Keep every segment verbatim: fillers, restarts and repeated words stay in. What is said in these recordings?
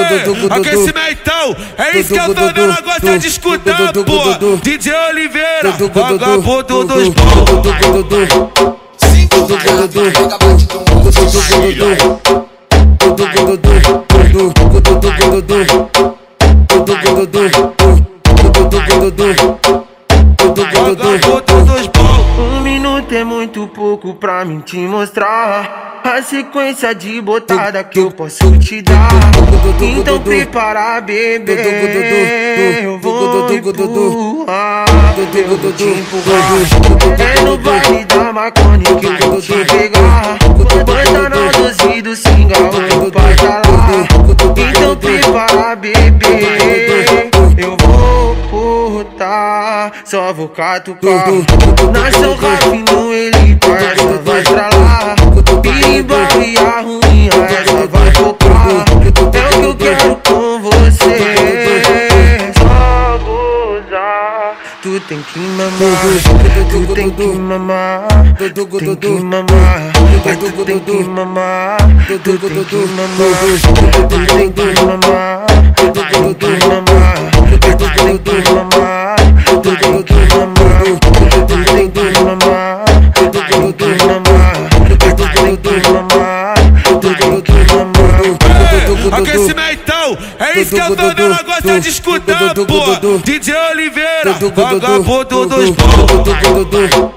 Aquecimentão, é isso que eu tô vendo, ela gosta de escutar, pô. D J Oliveira, vagabundo dos bons. Cinco pega bate com vagabundo dos bons. Um minuto é muito pouco pra mim te mostrar a sequência de botada que eu posso te dar. Então prepara, bebê, eu vou empurrar, eu vou te empurrar. É no baile da Macone que eu vou te pegar. Bota na doze do singal, eu vai tá lá. Então prepara, bebê, eu vou cortar, só vou catucar. Nasceu rapinho, ele passa, vai pra lá. Pirimba e a ruim, essa vai tocar. É o que eu quero com você. Só gozar. Tu tem que mamar, tu tem que mamar, tu tem que mamar, tu tem que mamar, tu tem que mamar, tu tem que mamar, tu tem que mamar, tu tem que mamar, tu tem que mamar, tu tem que mamar, tu tem que mamar, tu tem que mamar. Aquecimentão, é isso que eu tô vendo, ela gosta de escutar, pô. D J Oliveira, vagabundo dos bons.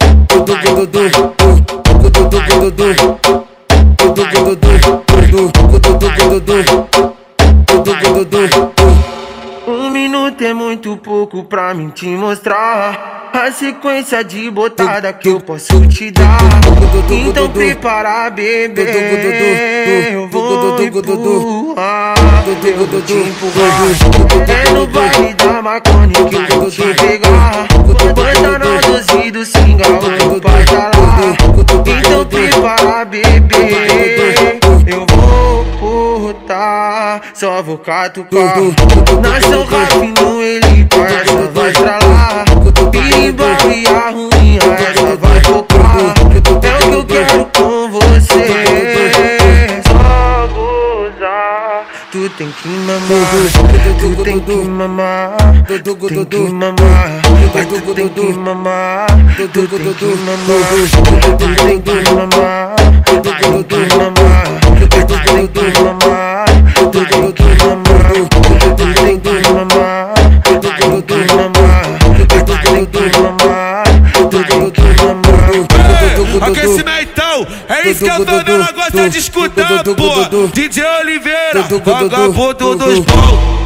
Um minuto é muito pouco pra mim te mostrar a sequência de botada que eu posso te dar. Então prepara, bebê, eu vou empurrar, eu vou te empurrar. É no baile da Macone que eu vou te pegar. Bota na doze do singal, eu vai tá lá. Então prepara, bebê, eu vou cortar, só vou catucar. Nasceu rapinho, ele passa, vai pra lá. Pirimba e a ruim, essa vai tocar. É o que eu quero com você. Só gozar. Tu tem que mamar, tu tem que mamar, tu tem que mamar, tu tem que mamar, tu tem que mamar, tu tem que mamar, tu tem que mamar, tu tem que mamar, tu tem que mamar, tu tem que mamar, tu tem que mamar, tu tem que mamar, tu tem que mamar. Aquecimentão, é isso que eu tô vendo, ela gosta de escutar, pô. D J Oliveira, vagabundo dos bons.